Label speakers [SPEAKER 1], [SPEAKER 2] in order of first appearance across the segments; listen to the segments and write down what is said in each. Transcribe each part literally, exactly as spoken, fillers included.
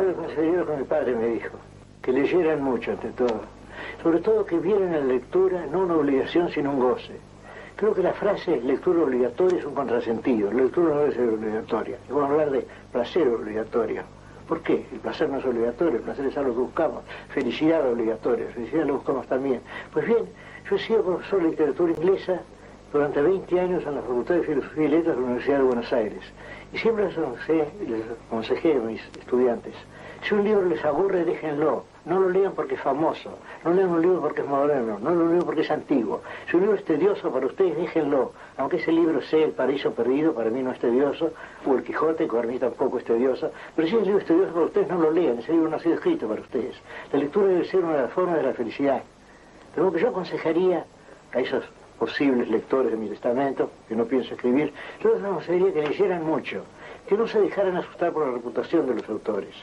[SPEAKER 1] Yo les aconsejaría lo que mi padre me dijo, que leyeran mucho ante todo. Sobre todo que vieran en la lectura no una obligación sino un goce. Creo que la frase lectura obligatoria es un contrasentido. La lectura no debe ser obligatoria. Y vamos a hablar de placer obligatorio. ¿Por qué? El placer no es obligatorio, el placer es algo que buscamos. Felicidad obligatoria, felicidad lo buscamos también. Pues bien, yo he sido profesor de literatura inglesa durante veinte años en la Facultad de Filosofía y Letras de la Universidad de Buenos Aires. Y siempre les aconsejé, les aconsejé a mis estudiantes, si un libro les aburre, déjenlo. No lo lean porque es famoso, no lean un libro porque es moderno, no lo lean porque es antiguo. Si un libro es tedioso para ustedes, déjenlo. Aunque ese libro sea El Paraíso Perdido, para mí no es tedioso, o El Quijote, que para mí tampoco es tedioso. Pero si ese libro es tedioso para ustedes, no lo lean, ese libro no ha sido escrito para ustedes. La lectura debe ser una de las formas de la felicidad. Pero lo que yo aconsejaría a esos posibles lectores de mi testamento, que no pienso escribir, yo les aconsejaría que leyeran mucho, que no se dejaran asustar por la reputación de los autores.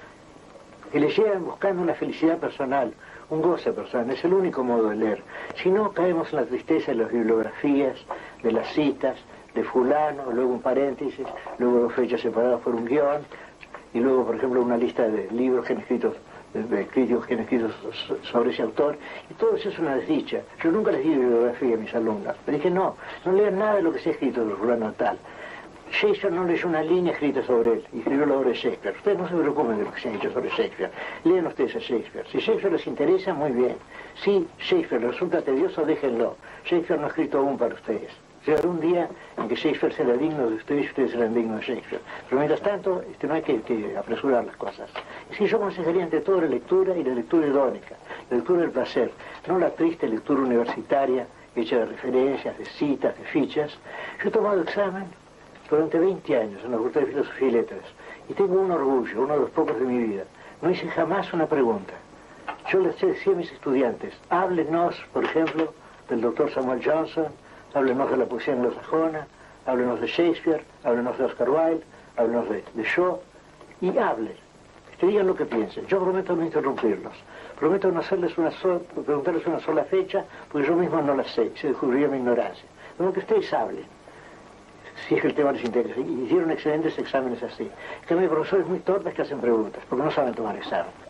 [SPEAKER 1] Que leyeran buscando una felicidad personal, un goce personal, es el único modo de leer. Si no, caemos en la tristeza de las bibliografías, de las citas, de fulano, luego un paréntesis, luego dos fechas separadas por un guión, y luego, por ejemplo, una lista de libros que han escrito, de, de críticos que han escrito sobre ese autor, y todo eso es una desdicha. Yo nunca les di bibliografía a mis alumnas, les dije, no, no lean nada de lo que se ha escrito de fulano tal. Shakespeare no leyó una línea escrita sobre él, y escribió la obra de Shakespeare. Ustedes no se preocupen de lo que se ha hecho sobre Shakespeare. Lean ustedes a Shakespeare. Si Shakespeare les interesa, muy bien. Si Shakespeare les resulta tedioso, déjenlo. Shakespeare no ha escrito aún para ustedes. Llegará un día en que Shakespeare será digno de ustedes y ustedes serán dignos de Shakespeare. Pero mientras tanto, este, no hay que, que apresurar las cosas. Y sí, yo aconsejaría ante todo la lectura y la lectura idónica, la lectura del placer, no la triste lectura universitaria hecha de referencias, de citas, de fichas. Yo he tomado examen durante veinte años en la Facultad de Filosofía y Letras, y tengo un orgullo, uno de los pocos de mi vida. No hice jamás una pregunta. Yo les decía a mis estudiantes, háblenos, por ejemplo, del doctor Samuel Johnson, háblenos de la poesía anglosajona, háblenos de Shakespeare, háblenos de Oscar Wilde, háblenos de, de Shaw, y hablen, que digan lo que piensen. Yo prometo no interrumpirlos, prometo no hacerles una sola, preguntarles una sola fecha, porque yo mismo no la sé, se descubriría mi ignorancia. Como que ustedes hablen, si es que el tema les interesa. Y hicieron excelentes exámenes así. Es que hay profesores muy torpes que hacen preguntas, porque no saben tomar examen.